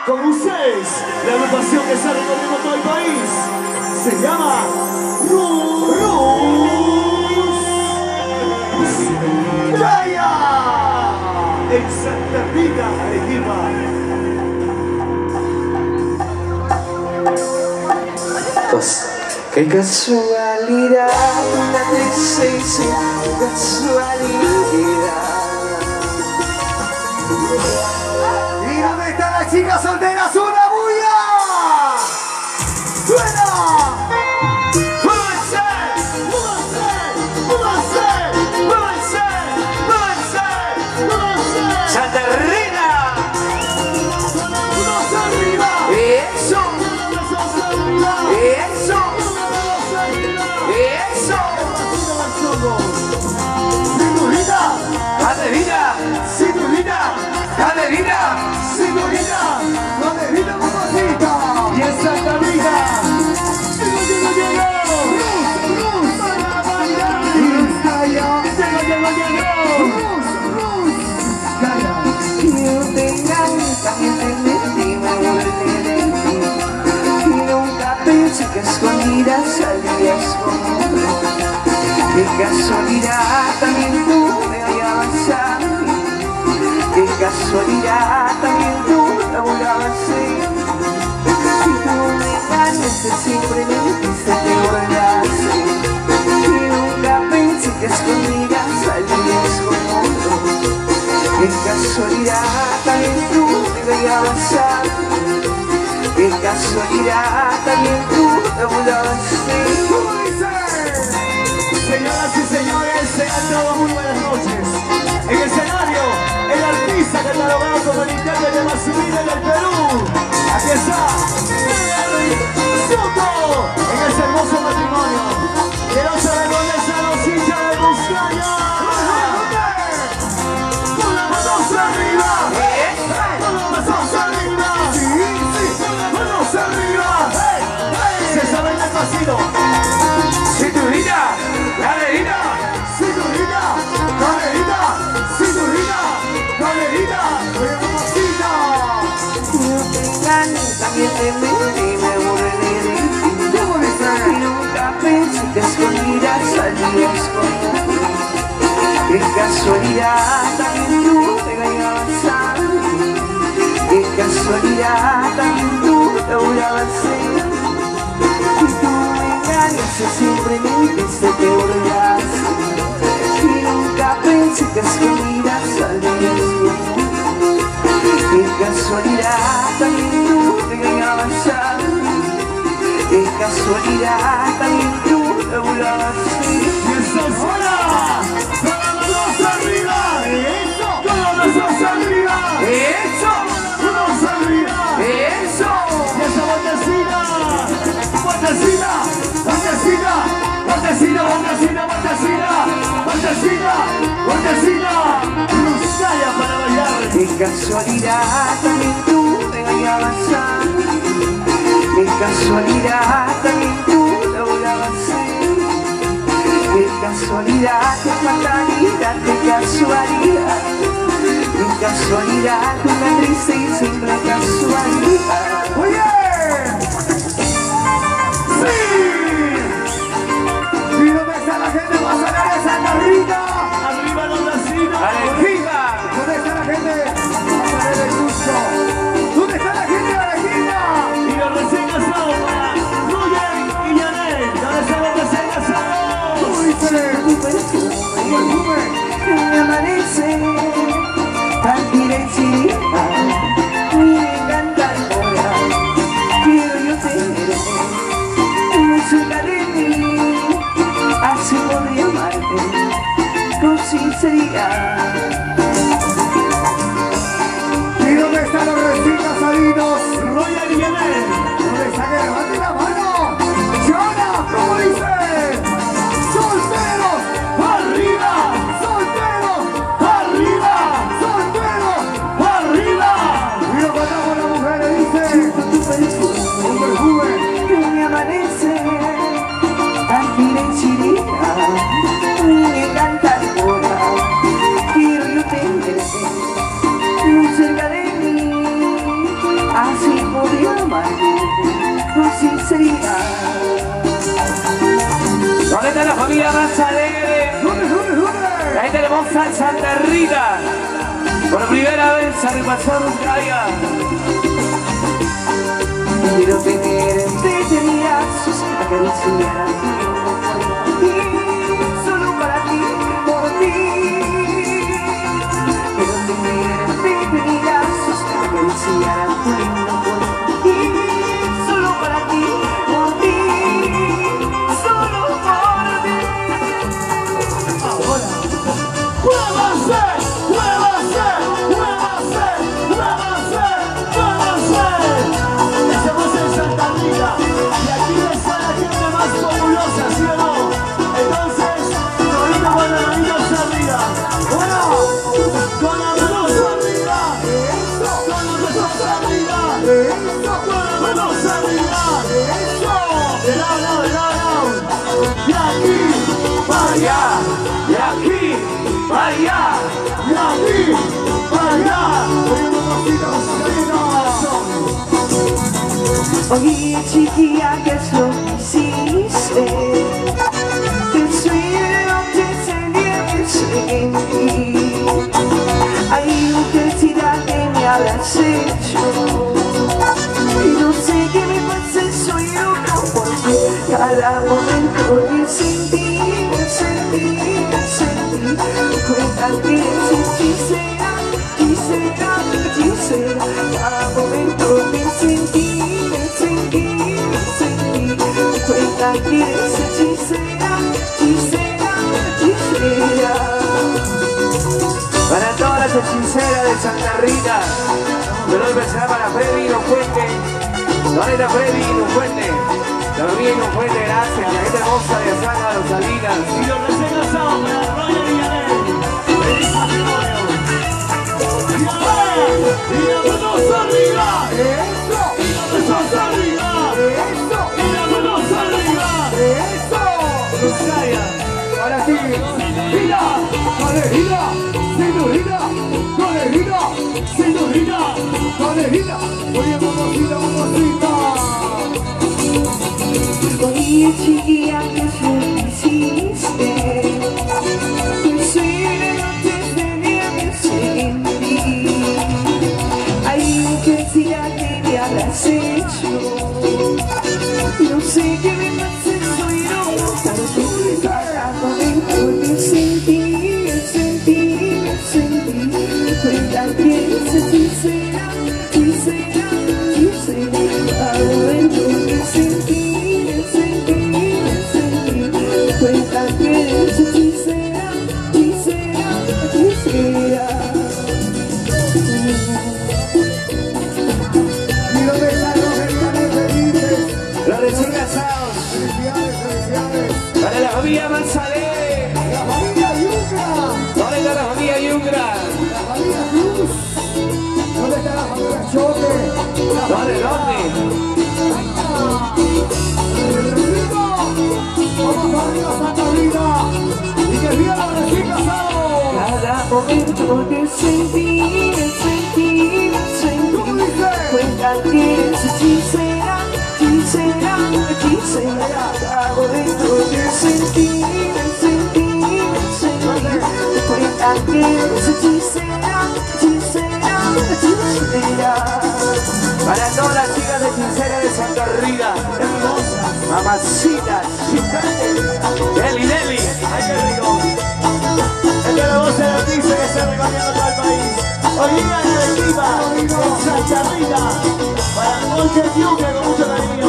Con ustedes, la agrupación que está recorriendo todo el país se llama Ruscaya en Santa Rita, Arequipa. Qué casualidad, una triste casualidad. ¿Y dónde están las chicas solteras? ¡Una bulla! ¡Suena! ¡Múvanse! ¡Múvanse! ¡Múvanse! ¡Múvanse! ¡Múvanse! ¡Múvanse! ¡Santa Rita! ¡Unos arriba! ¡Eso! ¡Unos arriba! ¡Eso! ¡Eso! ¡Cinturita! ¡Caderita! ¡Cinturita! ¡Caderita! ¡Cinturita! ¡Caderita, mamacita! ¡Y en Santa Rita! ¡Llegó! ¡Rus! ¡Para bailar! ¡Ruscaya! ¡Llegó! ¡Ruscaya! Yo te encanta, también te metí, me volví de ti. Y nunca pensé que escondidas salías conmigo. Qué casualidad, también tú me hallabas a mí. Qué casualidad, también tú me volabas a mí. Si tú me engañaste, siempre me dijiste que volase. Y nunca pensé que escondidas salías conmigo. Qué casualidad, también tú me hallabas a mí. Qué casualidad, también tú me volabas a mí. Señoras y señores, sean todos muy buenas noches. En el escenario, el artista catalogado como el intérprete más subido del Perú. Aquí está, Soto, en este hermoso matrimonio. Quiero saber dónde están los hinchas de Ruscaya. Con las manos arriba. Con las manos arriba. Sí, con las manos arriba. Se sabe el pasito. ¡Cinturita! ¡Caderita! ¡Cinturita! ¡Caderita! ¡Cinturita! ¡Caderita! ¡Mamacita! Yo te engañé, también te metí, me burlé de ti. Y nunca pensé que escondidas salías conmigo. Qué casualidad, también tú me engañabas a mí. Qué casualidad, también tú me volabas a mí. Y tú me engañaste, siempre me dijiste que volvías. Y nunca pensé que escondidas salías conmigo. Qué casualidad, también tú me engañabas a mí. Qué casualidad, también tú me volabas a mí. ¡Y eso suena! ¡Con las manos arriba! ¡Eso! ¡Con las manos arriba! ¡Eso! ¡Manos arriba! ¡Eso! ¡Y esa vueltecita! ¡Vueltecita! ¡Vueltecita! ¡Vueltecita! ¡Vueltecita! ¡Vueltecita! ¡Vueltecita! ¡Ruscaya para bailar! Qué casualidad, también tú me engañabas a mí. Qué casualidad, también tú me volabas a mí. Qué casualidad, qué fatalidad, qué casualidad. Qué casualidad, una triste y simple casualidad. ¡Oye! ¡Sí! ¿Y dónde está la gente más allá de Santa Rita? ¡Arriba los vecinos! ¡Arequipa! ¿Dónde está la gente más allá del Cusco? ¿Dónde está la gente de Arequipa? Y los recién casados para Roger y Yanel. ¿Dónde están los recién casados? Tu perfume me amanece, tranquila y sin me encanta con sinceridad. ¿Dónde está la familia más alegre? Ahí tenemos a Santa Rita. Por primera vez a repasar un calla. Quiero tener detenidazos que acariciaran y solo para ti, por ti. Quiero tener detenidazos que acariciaran tu lindo cuerpo y solo para ti, por ti, solo por ti. Ahora, muévase, muévase, muévase, muévase, muévase. Estamos en Santa Rita y aquí está la gente más fabulosa, ¿sí o no? Entonces, ahorita con las manitos arriba. Bueno, con las manos arriba. Con las manos arriba. Con las manos arriba. De lado, de lado. Y aquí, para allá. Y aquí, para allá. Y aquí, para allá. Oye chiquilla, ¿qué es lo que hiciste? El sueño de noche se enviece en mí. Hay intensidad que me habrás hecho y no sé qué me pasa, soy loco por ti. Cada momento que sentí, cuenta que es hechicera, hechicera, hechicera. Cada momento que sentí, cuenta que es hechicera, hechicera, hechicera. Para todas las hechiceras de Santa Rita. Pero empezar para Freddy y no Fuente. ¿Dónde está Freddy y no Fuente? La familia y no Fuente, gracias. La gente hermosa de Santa Los Salinas. Y los recién casados para Roger y Yanel. ¡Feliz matrimonio! ¡Y las manos arriba! ¡Eso! ¡Y las manos arriba! ¡Eso! ¡Y las manos arriba! ¡Eso! ¡Lucaya! Para ti, gira, conejita, señorita, conejita, señorita, conejita. Oye, mamacita, mamacita. Oye chiquilla, ¿qué es lo que hiciste? El sueño de noche se enviece en mí. Hay intensidad que me habrás hecho y no sé qué me pasa, soy loco por ti. Cada momento que sentí, cuenta que es hechicera, hechicera, hechicera. Cada momento que sentí, cuenta que es hechicera, hechicera, hechicera. ¿Y dónde están los hermanos felices? Los recién casados. Felicidades, felicidades. Para la familia Manzalé. La familia Yucra. ¿Dónde está la familia Yucra? La familia Cruz. ¿Dónde está la familia Choque? ¿Dónde? Vamos arriba, Santa Rita. Y que viva los recién casados. Cada momento que sentí, cuenta que es hechicera, hechicera, hechicera. Cada momento que sentí, cuenta que es hechicera, hechicera, hechicera. Para todas las chicas de hechiceras de Santa Rita. Hermosas. Mamacitas. Deli, deli. Ay, qué rico. Es que la voz se nos dice que está recorriendo todo el país. Hoy día en Arequipa, en Santa Rita, para Jorge Yuque con mucho cariño.